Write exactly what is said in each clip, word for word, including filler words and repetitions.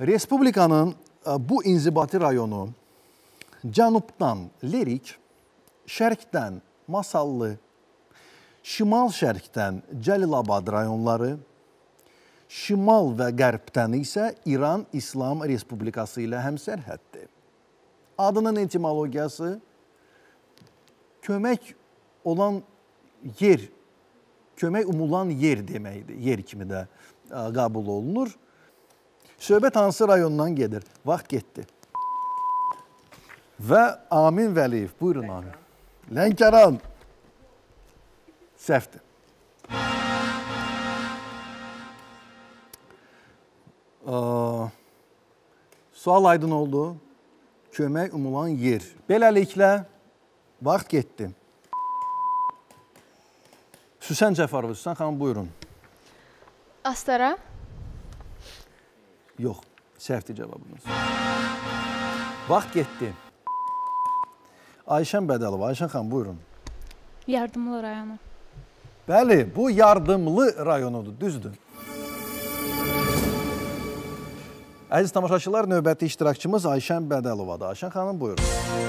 Respublikanın bu inzibati rayonu cənubdan Lerik, şərqdən Masallı, şimal-şərqdən Cəlilabad rayonları, şimal və qərbdən isə İran İslam Respublikası ilə həmsərhəddir. Adının etimologiyası kömək olan yer, kömək umulan yer deməkdir. Yer kimi də qəbul olunur. Söhbət hansı rayondan gedir? Vaxt getdi. Və Amin Vəliyev, buyurun Amin. Lənkəran. Səhvdir. Sual aydın oldu. Kömək umulan yer. Beləliklə, vaxt getdi. Süsən Cəfarova, Süsən xanım, buyurun. Astara. Yox, səhvdir cavabınız. Vaxt getdi. Ayşən Bədəlova, Ayşən xanım, buyurun. Yardımlı rayonu. Bəli, bu yardımlı rayonudur, düzdür. Əziz tamaşaçılar, növbəti iştirakçımız Ayşən Bədəlovadır. Ayşən xanım, buyurun.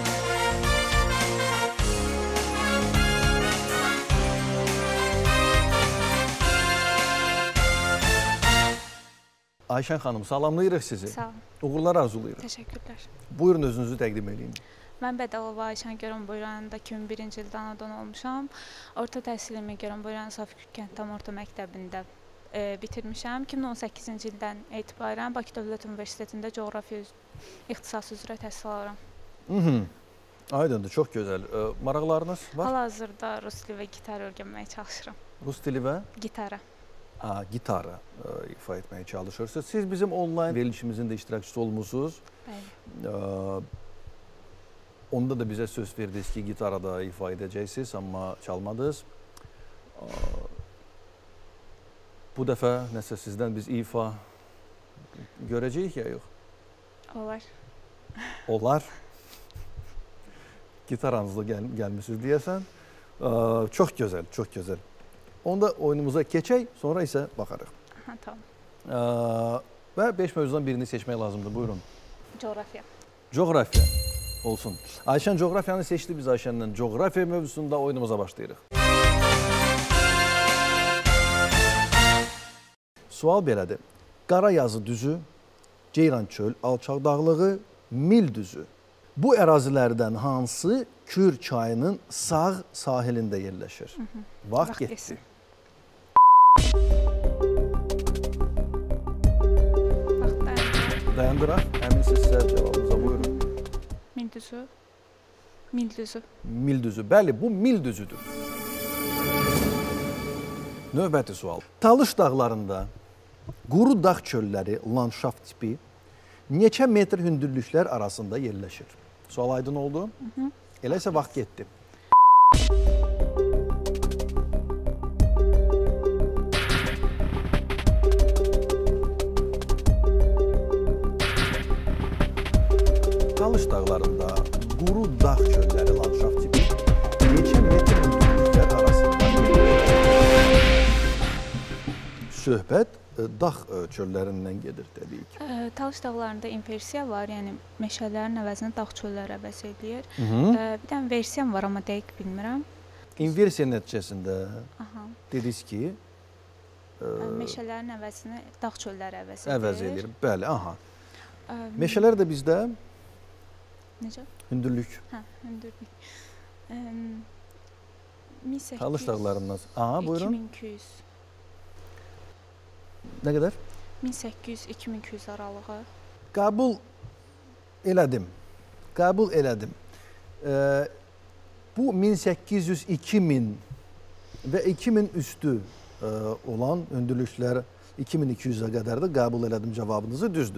Ayşən xanım, salamlayırıq sizi. Sağ olun. Uğurlar arzulayırıq. Təşəkkürlər. Buyurun, özünüzü təqdim edin. Mən Bədəlova Ayşən Görənboy rayonunda iki min birinci ildə anadan olmuşam. Orta təhsilimi Görənboy rayon Safiq Kənd Tam Orta Məktəbində e, bitirmişəm. iki min on səkkizinci ildən etibarən Bakı Dövlət Universitetində coğrafiya ixtisası üzrə təhsil alıram. Hı -hı. Aydındır, çox gözəl. E, maraqlarınız var? Hal-hazırda rus dili və gitar öyrənməyə çalışıram. Rus dili və? Gitara. A, gitara e, ifa etməyə çalışırsınız. Siz bizim online verilişimizin də iştirakçısı olmuşsunuz. Bəli. E, onda da bizə söz verdiniz ki, gitarada ifa edəcəksiniz, amma çalmadınız. E, bu dəfə nəsə sizdən biz ifa görəcəyik ya, yox? Olar. Olar. Gitaranızla gəl gəlmişsiniz deyəsən. E, çox gözəl, çox gözəl. Onda oyunumuza keçək, sonra isə baxarıq. Ha, tamam. Ee, və beş mövzudan birini seçmək lazımdır. Buyurun. Coğrafiya. Coğrafiya. Olsun. Ayşən coğrafiyanı seçdi biz Ayşəndən. Coğrafiya mövzusunda oyunumuza başlayırıq. Sual belədir. Qarayazı düzü, Ceyran çöl, alçaq dağlığı, Mil düzü. Bu ərazilərdən hansı Kür çayının sağ sahilində yerləşir? Hı -hı. Vaxt, Vaxt getdi. Yesin. Dayandıraq. Əminsiz sizə cavabınıza buyurun. Mil düzü. Mil düzü. Mil düzü. Bəli, bu Mil düzüdür. Növbəti sual. Talış dağlarında quru dağ çölləri, landşaft tipi neçə metr hündürlüklər arasında yerləşir? Sual aydın oldu. Hı -hı. Elə isə vaxt getdi. Talış dağlarında quru dağ çölləri, landşaft tipi neçə metr hündürlüklər arasında söhbət dağ çöllərindən gedir təbii ki. E, Talış dağlarında inversiya var, yəni meşələrin əvəzinə dağ çölləri əvəz edir. E, bir dənə versiyam var, amma dəqiq bilmirəm. İnversiya nəticəsində dediniz ki, e, meşələrin əvəzinə dağ çölləri əvəz edir. Əvəz edir, bəli, aha. E, Meşələr də bizdə necə? Hündürlük. Hə, hündürlük. E, min səkkiz yüz. Talış dağlarından. Aha, buyurun. iki min iki yüz. Nə qədər? min səkkiz yüz iki min iki yüz aralığı. Qəbul elədim. Qəbul elədim. Ee, bu min səkkiz yüz iki min və iki min üstü e, olan hündürlüklər iki min iki yüzə qədər də qəbul elədim cavabınızı, düzdür.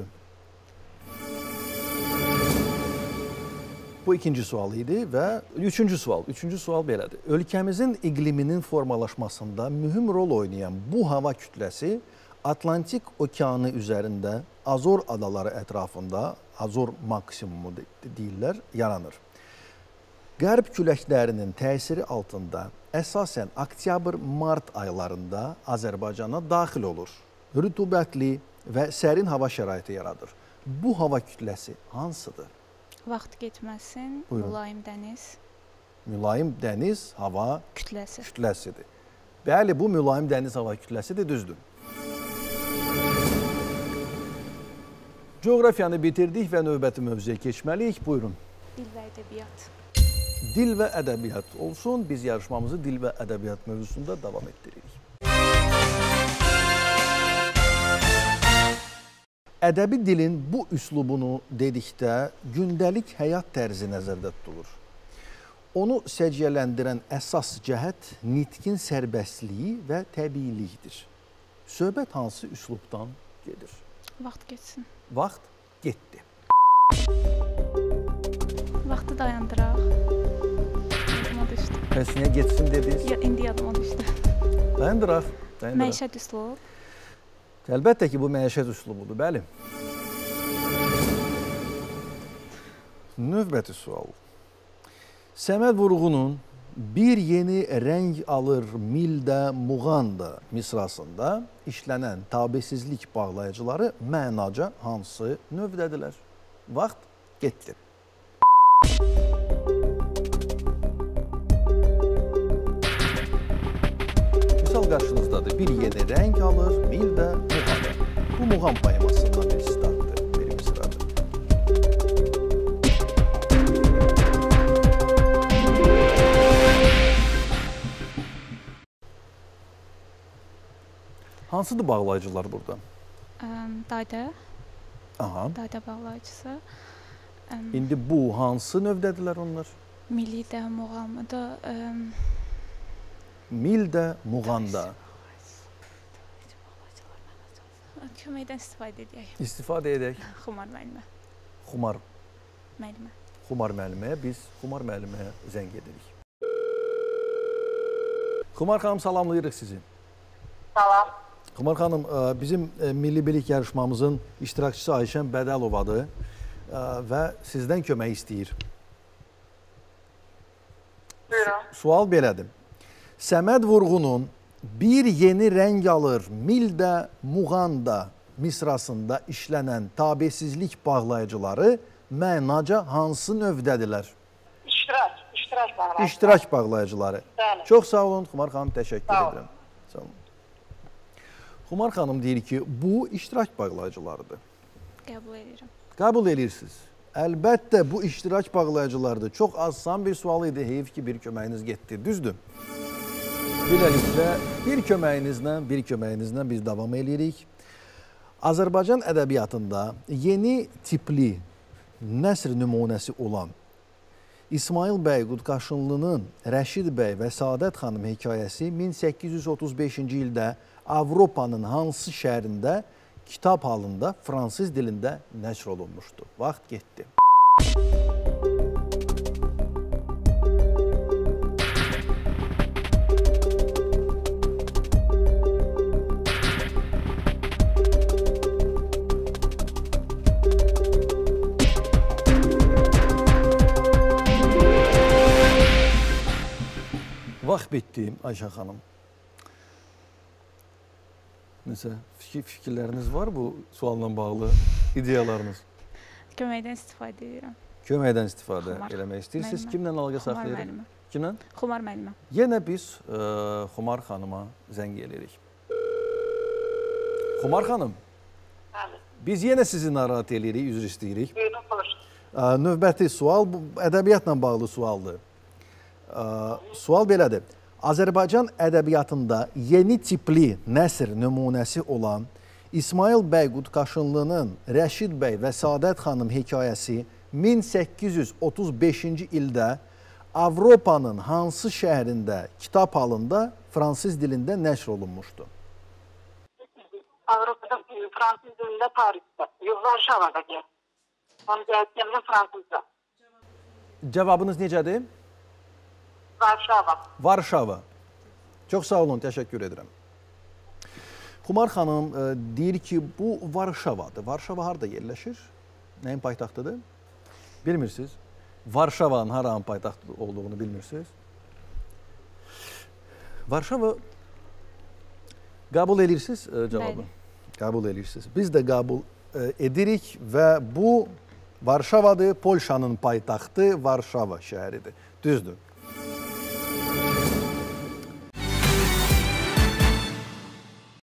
Bu ikinci sual idi və üçüncü sual. Üçüncü sual belədir. Ölkəmizin iqliminin formalaşmasında mühüm rol oynayan bu hava kütləsi Atlantik okeanı üzərində Azor adaları ətrafında, Azor maksimumu deyirlər, yaranır. Qərb küləklərinin təsiri altında əsasən oktyabr-mart aylarında Azərbaycana daxil olur. Rütubətli və sərin hava şəraiti yaradır. bu hava kütləsi hansıdır? Vaxt getməsin, Buyurun. mülayim dəniz Mülayim dəniz hava kütləsi. kütləsidir. Bəli, bu mülayim dəniz hava kütləsidir, düzdür. Coğrafiyanı bitirdik və növbəti mövzuya keçməliyik. Buyurun. Dil və ədəbiyyat. Dil və ədəbiyyat olsun. Biz yarışmamızı dil və ədəbiyyat mövzusunda davam etdiririk. Ədəbi dilin bu üslubunu dedikdə gündəlik həyat tərzi nəzərdə tutulur. Onu səciyyələndirən əsas cəhət nitqin sərbəstliyi və təbiilikdir. Söhbət hansı üslubdan gedir? Vaxt getsin. Vaxt getdi. Vaxtı dayandıraq. Yadıma düşdü. Bəs niyə getsin dediniz? Ya, indi yadıma düşdü. Dayandıraq. Dayandıraq. Məişət üslub. Əlbəttə ki, bu məişət üslubudur, bəli. Növbəti sual. Səməd Vurğunun Bir Yeni Rəng Alır Mildə Muğanda misrasında işlənən tabesizlik bağlayıcıları mənaca hansı növdədirlər? Vaxt getdi. Misal qarşınızdadır. Bir yeni rəng alır Mildə Muğanda. Bu Muğan poemasından bir sitatdır, bir misradır. Hansıdır bağlayıcılar burada? Dayda. Aha. Dayda bağlayıcısı. İndi bu hansı növdədirlər onlar? Millidə, muğamda. Mildə Muğanda. Köməkdən istifadə edək. İstifadə edək. Xumar müəllimə. Xumar. Müəllimə. Xumar müəlliməyə, biz Xumar müəlliməyə zəng edirik. Xumar xanım, salamlayırıq sizi. Salam. Xumar xanım, bizim Milli Bilik yarışmamızın iştirakçısı Ayşən Bədəlovadır və sizdən kömək istəyir. Buyurun. Sual belədir. Səməd Vurğunun Bir Yeni Rəng Alır Mildə Muğanda misrasında işlənən tabesizlik bağlayıcıları mənaca hansı növdədirlər? İştirak, iştirak bağlayıcıları. İştirak bağlayıcıları. Bəli. Çox sağ olun, Xumar xanım, təşəkkür Sağ olun. edirəm. Sağ olun. Xumar xanım deyir ki, bu iştirak bağlayıcılarıdır. Qəbul edirəm. Qəbul edirsiniz. Əlbəttə, bu iştirak bağlayıcılarıdır. Çox asan bir sual idi, heyif ki, bir köməyiniz getdi. Düzdür. Beləliklə, bir köməyinizlə, bir köməyinizlə biz davam edirik. Azərbaycan ədəbiyyatında yeni tipli nəsr nümunəsi olan İsmail bəy Qudqaşınlının Rəşid bəy və Saadət xanım hekayəsi min səkkiz yüz otuz beşinci ildə Avropanın hansı şəhərində kitab halında fransız dilində nəşr olunmuşdu? Vaxt getdi. Vaxt bitdi, Ayşə xanım. Nəsə, fikir, fikirləriniz var bu sualla bağlı, ideyalarınız? Köməkdən istifadə edirəm. Köməkdən istifadə Xumar eləmək istəyirsiniz. müəllimə. Kimlə əlaqə Xumar saxlayırıq? müəllimə. Kimlə? Xumar müəllimə. Yenə biz ə, Xumar xanıma zəng edirik. Xumar xanım, Bəli. biz yenə sizi narahat edirik, üzr istəyirik. Buyurun, buyurun. Ə, növbəti sual bu ədəbiyyatla bağlı sualdır. Ə, sual belədir. Azərbaycan ədəbiyyatında yeni tipli nəsr nümunəsi olan İsmail bəy Qudqaşınlının Rəşid bəy və Saadət xanım hekayəsi min səkkiz yüz otuz beşinci ildə Avropanın hansı şəhərində kitab halında fransız dilində nəşr olunmuşdu? Avrupa'da Fransız dilinde Paris'te. Yok, Varşava'daki. Onu geldiğimde Fransızca. Cavabınız necədir? Varşava. Varşava. Çox sağ olun, təşəkkür edirəm. Xumar xanım e, deyir ki, bu Varşavadır. Varşava harada yerləşir? Nəyin paytaxtıdır? Bilmirsiniz. Varşavanın haranın paytaxtı olduğunu bilmirsiniz. Varşava qəbul edirsiniz e, cavabı? Bəli. Qəbul edirsiniz. Biz də qəbul edirik və bu Varşavadır, Polşanın paytaxtı Varşava şəhəridir. Düzdür.